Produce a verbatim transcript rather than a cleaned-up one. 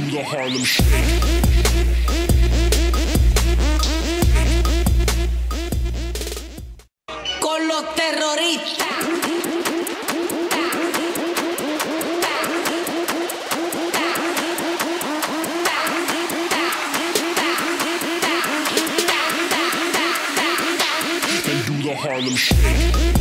the Harlem Shake. Con los terroristas. And do the Harlem Shake.